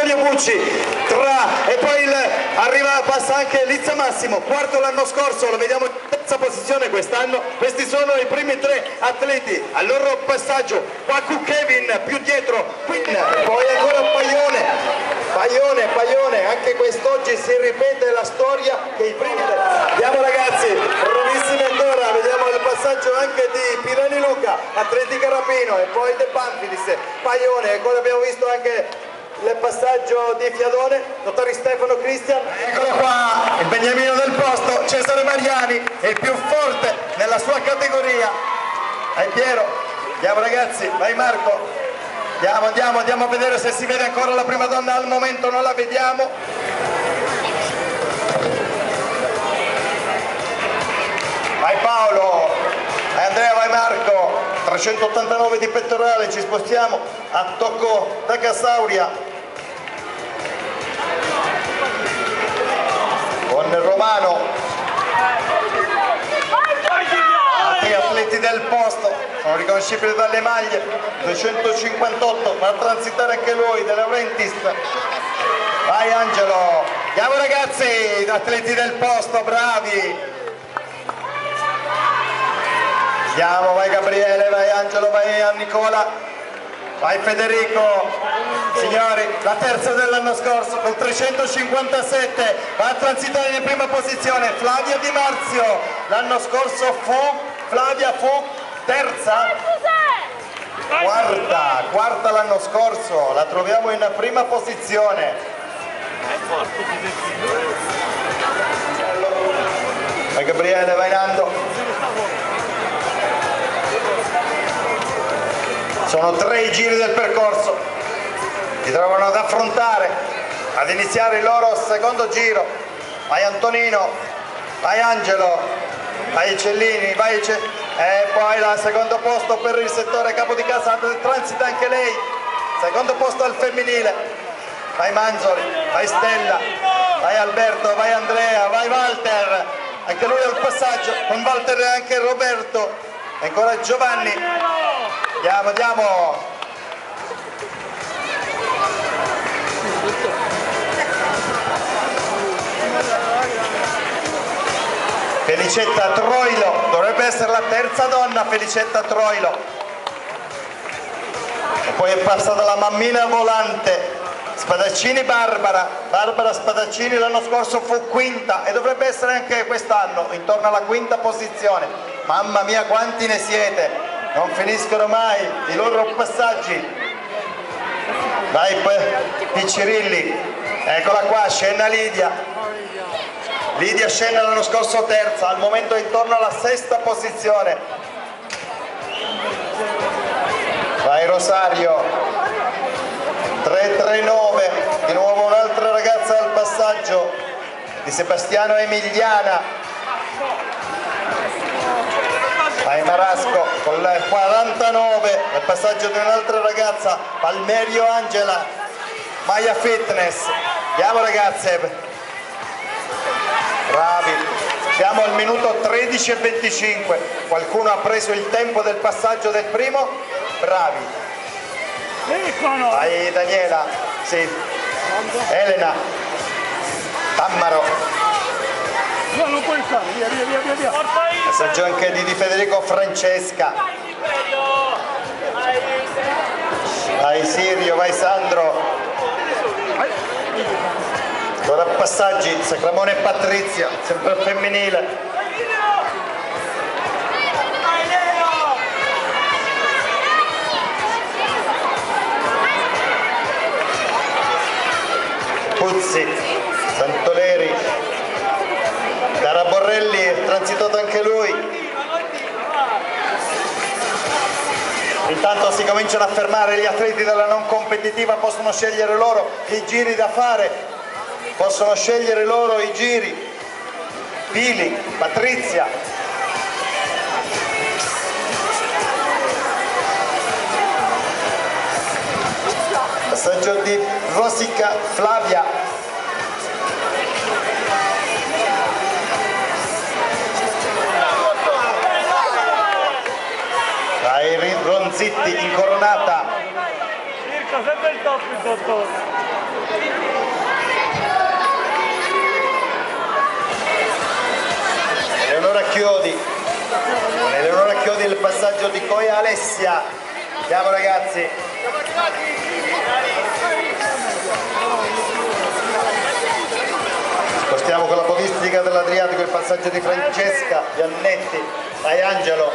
Claudio Bucci, e poi passa anche Lizza Massimo, quarto l'anno scorso, lo vediamo in terza posizione quest'anno. Questi sono i primi tre atleti, al loro passaggio Waku Kevin più dietro, poi ancora Paione, anche quest'oggi si ripete la storia che i primi vediamo ragazzi, bravissimi ancora, vediamo il passaggio anche di Pirani Luca, Atletica Rapino e poi De Panfilis, Paione, e poi abbiamo visto anche il passaggio di Fiadone, dottor Stefano Cristian. Eccolo qua, il beniamino del posto, Cesare Mariani, è il più forte nella sua categoria. Piero, andiamo ragazzi, vai Marco. Andiamo a vedere se si vede ancora la prima donna, al momento non la vediamo. Vai Paolo, vai Andrea, vai Marco, 389 di pettorale, ci spostiamo a tocco da Casauria. Con Romano. Altri atleti del posto, sono riconoscibili dalle maglie, 258, va a transitare anche lui, De Laurentiis. Vai Angelo, andiamo ragazzi, atleti del posto, bravi. Andiamo, vai Gabriele, vai Angelo, vai Nicola, vai Federico. Signori, la terza dell'anno scorso con 357, va a transitare in prima posizione Flavia Di Marzio, l'anno scorso Flavia fu terza, quarta l'anno scorso, la troviamo in prima posizione. Vai Gabriele, vai Nando. Sono 3 i giri del percorso, si trovano ad affrontare, ad iniziare il loro secondo giro. Vai Antonino, vai Angelo, vai Cellini, e poi al secondo posto per il settore capo di casa, transita anche lei, secondo posto al femminile. Vai Manzoli, vai Stella, vai Alberto, vai Andrea, vai Walter, anche lui al passaggio, con Walter e anche Roberto, e ancora Giovanni. Andiamo. Felicetta Troilo, dovrebbe essere la terza donna, Felicetta Troilo. E poi è passata la mammina volante, Spadaccini Barbara Spadaccini l'anno scorso fu quinta e dovrebbe essere anche quest'anno intorno alla quinta posizione. Mamma mia quanti ne siete, non finiscono mai i loro passaggi. Vai Piccirilli, eccola qua, Scenna Lidia Scenna l'anno scorso terza, al momento è intorno alla sesta posizione. Vai Rosario, 339, di nuovo un'altra ragazza al passaggio di Sebastiano Emiliana. Vai Marasco con il 49, il passaggio di un'altra ragazza, Palmerio Angela, Maya Fitness. Andiamo ragazze, bravi, siamo al minuto 13:25, qualcuno ha preso il tempo del passaggio del primo? Bravi. Vai Daniela, sì, Elena, Tammaro. Non puoi fare, via. Passaggio anche di Federico Francesca. Vai Sirio, vai Sandro. Ora passaggi, Sacramone e Patrizia, sempre al femminile. Puzzi, Santoleri, Caraborrelli, è transitato anche lui. Intanto si cominciano a fermare gli atleti della non competitiva, possono scegliere loro i giri da fare, possono scegliere loro i giri. Pili, Patrizia. Passaggio di Rosica Flavia. Dai Ronzitti, incoronata. Circa sempre il top il dottore. passaggio di Coia Alessia. Andiamo ragazzi. Spostiamo con la podistica dell'Adriatico il passaggio di Francesca Giannetti. Dai Angelo.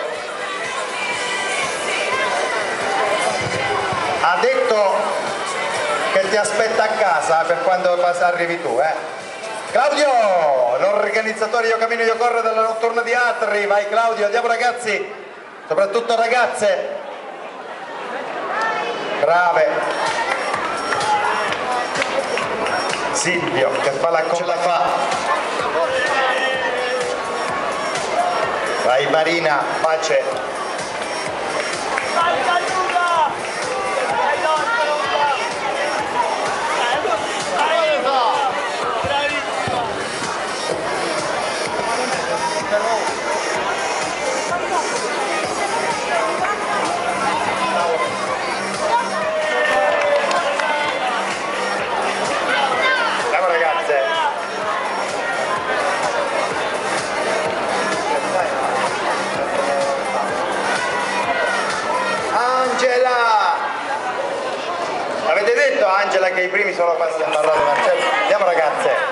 Ha detto che ti aspetta a casa per quando arrivi tu, Claudio, l'organizzatore Io Cammino Io Corro della notturna di Atri. Vai Claudio, andiamo ragazzi, soprattutto ragazze brave. Silvio che fa la colla fa. Vai Marina, pace. Avete detto Angela che i primi sono passati a parlare Marcello? Andiamo ragazze.